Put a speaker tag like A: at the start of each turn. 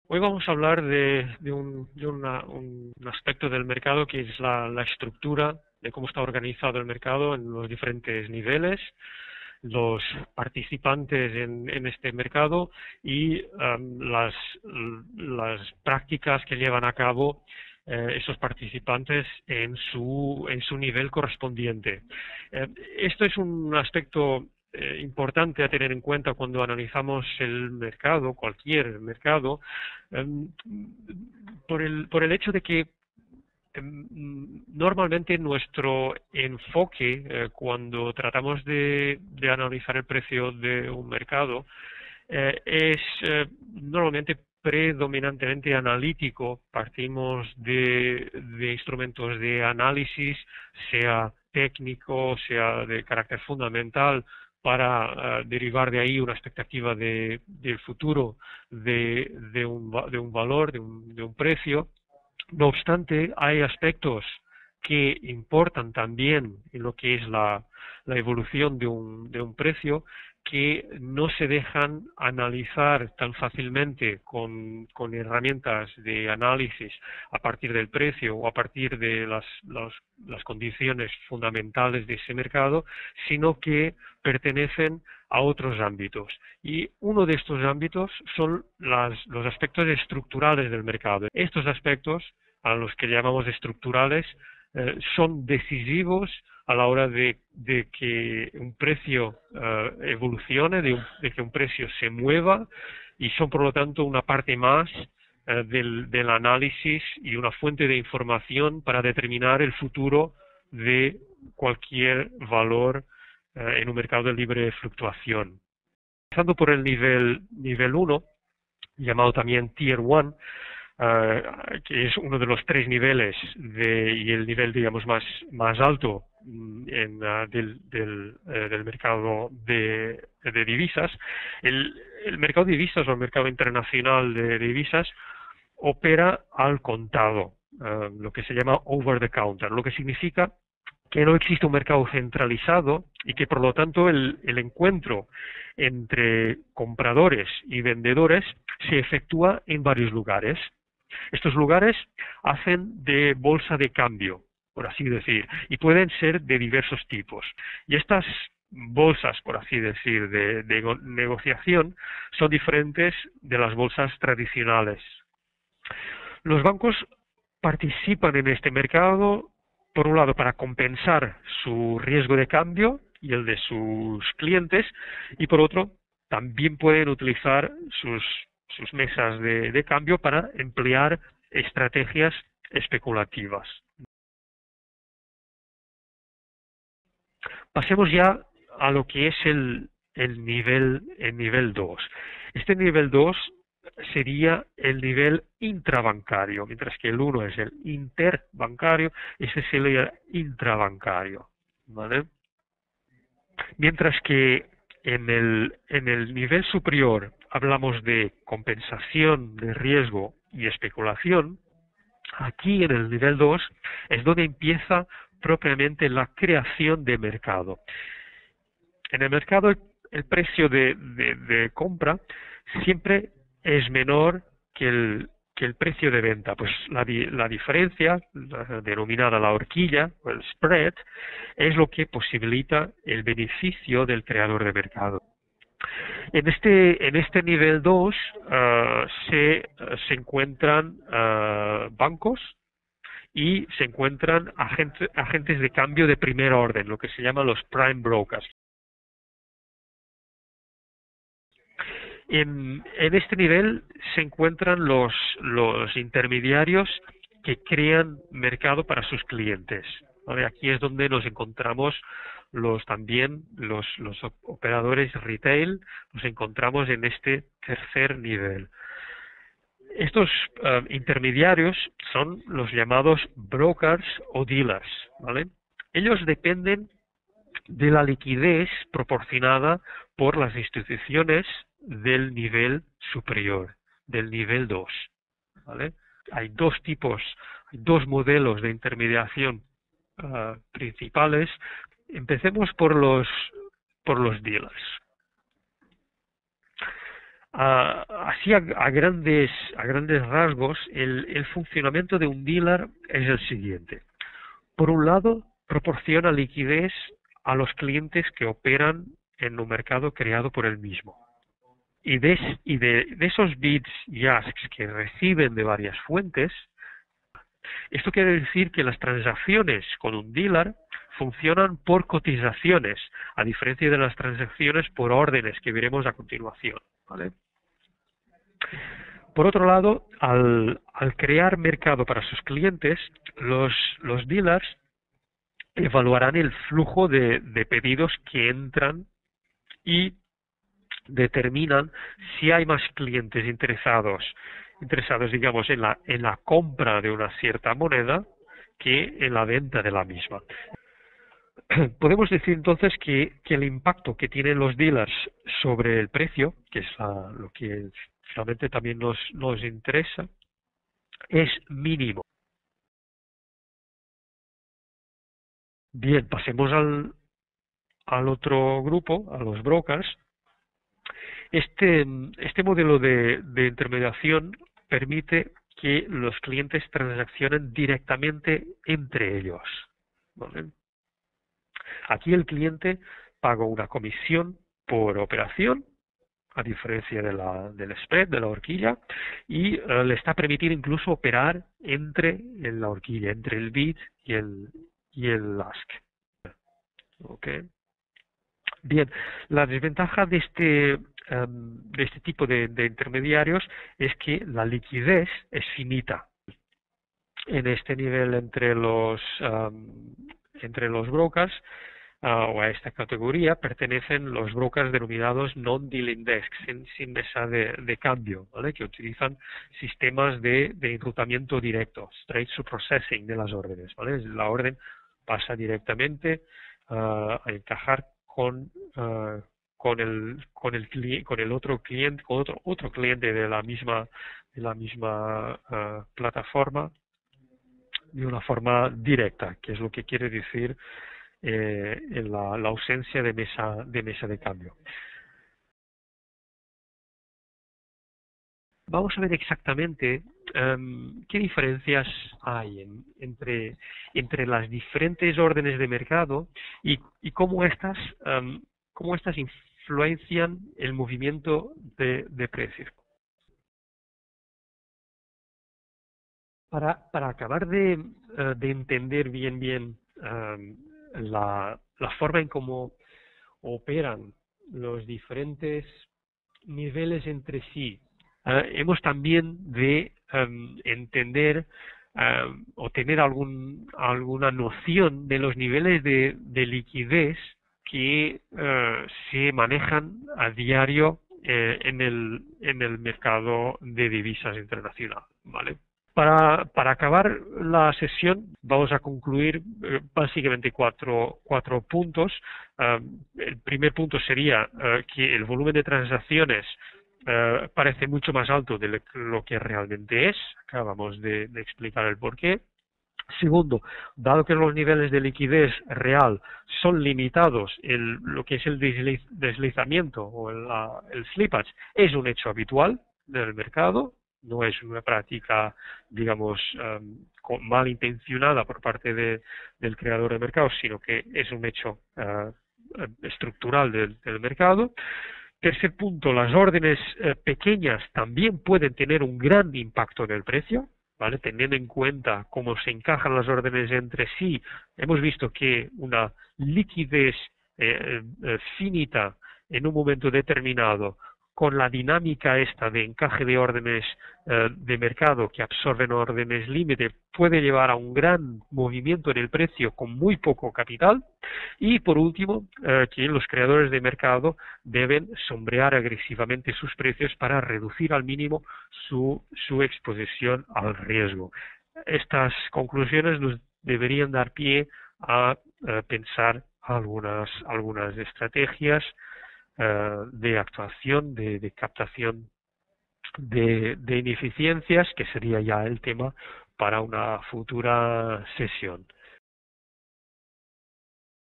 A: Hoy vamos a hablar un aspecto del mercado que es la estructura de cómo está organizado el mercado en los diferentes niveles, los participantes en este mercado y las prácticas que llevan a cabo esos participantes en su nivel correspondiente. Esto es un aspecto importante a tener en cuenta cuando analizamos el mercado, cualquier mercado, em, por el hecho de que normalmente nuestro enfoque cuando tratamos de analizar el precio de un mercado es normalmente predominantemente analítico. Partimos de instrumentos de análisis, sea técnico, sea de carácter fundamental, para derivar de ahí una expectativa del futuro de un valor, de un precio. No obstante, hay aspectos que importan también en lo que es la evolución de un precio, que no se dejan analizar tan fácilmente con herramientas de análisis a partir del precio o a partir de las condiciones fundamentales de ese mercado, sino que pertenecen a otros ámbitos. Y uno de estos ámbitos son los aspectos estructurales del mercado. Estos aspectos, a los que llamamos estructurales, son decisivos a la hora de que un precio evolucione, de que un precio se mueva, y son por lo tanto una parte más del análisis y una fuente de información para determinar el futuro de cualquier valor en un mercado de libre fluctuación. Empezando por el nivel 1, llamado también Tier 1, que es uno de los tres niveles y el nivel, digamos, más alto del mercado de divisas. El mercado de divisas, o el mercado internacional de divisas, opera al contado, lo que se llama over the counter, lo que significa que no existe un mercado centralizado y que por lo tanto el encuentro entre compradores y vendedores se efectúa en varios lugares. Estos lugares hacen de bolsa de cambio, por así decir, y pueden ser de diversos tipos. Y estas bolsas, por así decir, de negociación son diferentes de las bolsas tradicionales. Los bancos participan en este mercado, por un lado, para compensar su riesgo de cambio y el de sus clientes, y por otro, también pueden utilizar sus mesas de cambio para emplear estrategias especulativas. Pasemos ya a lo que es el nivel 2. Este nivel 2 sería el nivel intrabancario, mientras que el 1 es el interbancario, este sería el intrabancario, ¿vale? Mientras que en el nivel superior hablamos de compensación de riesgo y especulación. Aquí en el nivel 2 es donde empieza propiamente la creación de mercado. En el mercado el precio de compra siempre es menor que el precio de venta. Pues la diferencia, denominada la horquilla o el spread, es lo que posibilita el beneficio del creador de mercado. En este nivel 2 se encuentran bancos y se encuentran agentes de cambio de primer orden, lo que se llaman los prime brokers. En este nivel se encuentran los intermediarios que crean mercado para sus clientes. ¿Vale? Aquí es donde nos encontramos también los operadores retail, los encontramos en este tercer nivel. Estos intermediarios son los llamados brokers o dealers, ¿vale? Ellos dependen de la liquidez proporcionada por las instituciones del nivel superior, del nivel 2, ¿vale? Hay dos modelos de intermediación principales. Empecemos por los dealers. así a grandes rasgos, el funcionamiento de un dealer es el siguiente. Por un lado, proporciona liquidez a los clientes que operan en un mercado creado por él mismo. Y de esos bits y asks que reciben de varias fuentes, esto quiere decir que las transacciones con un dealer funcionan por cotizaciones, a diferencia de las transacciones por órdenes que veremos a continuación, ¿vale? Por otro lado, al crear mercado para sus clientes, los dealers evaluarán el flujo de pedidos que entran y determinan si hay más clientes interesados, digamos, en la compra de una cierta moneda que en la venta de la misma. Podemos decir entonces que el impacto que tienen los dealers sobre el precio, que es lo que finalmente también nos interesa, es mínimo. Bien, pasemos al otro grupo, a los brokers. Este modelo de intermediación permite que los clientes transaccionen directamente entre ellos, ¿vale? Aquí el cliente paga una comisión por operación, a diferencia del spread, de la horquilla, y le está permitido incluso operar en la horquilla, entre el bid y el ask. ¿Okay? Bien, la desventaja de este tipo de intermediarios es que la liquidez es finita. En este nivel entre los brokers o a esta categoría pertenecen los brokers denominados non-dealing desks, sin mesa de cambio, ¿vale? Que utilizan sistemas de enrutamiento directo, straight to processing de las órdenes, ¿vale? La orden pasa directamente a encajar con el otro cliente, con otro cliente de la misma plataforma, de una forma directa, que es lo que quiere decir en la ausencia de mesa de cambio. Vamos a ver exactamente qué diferencias hay entre las diferentes órdenes de mercado y cómo estas influencian el movimiento de precios. Para acabar de entender bien la forma en cómo operan los diferentes niveles entre sí, hemos también de entender o tener alguna noción de los niveles de liquidez que se manejan a diario en el mercado de divisas internacional, ¿vale? Para acabar la sesión vamos a concluir básicamente cuatro puntos. El primer punto sería que el volumen de transacciones parece mucho más alto de lo que realmente es. Acabamos de explicar el porqué. Segundo, dado que los niveles de liquidez real son limitados, lo que es el deslizamiento o el slippage es un hecho habitual del mercado. No es una práctica, digamos, malintencionada por parte del creador de mercado, sino que es un hecho estructural del mercado. Tercer punto, las órdenes pequeñas también pueden tener un gran impacto en el precio, ¿vale? Teniendo en cuenta cómo se encajan las órdenes entre sí, hemos visto que una liquidez finita en un momento determinado, con la dinámica esta de encaje de órdenes de mercado que absorben órdenes límite, puede llevar a un gran movimiento en el precio con muy poco capital. Y por último, que los creadores de mercado deben sombrear agresivamente sus precios para reducir al mínimo su exposición al riesgo. Estas conclusiones nos deberían dar pie a pensar algunas estrategias de actuación, de captación de ineficiencias, que sería ya el tema para una futura sesión.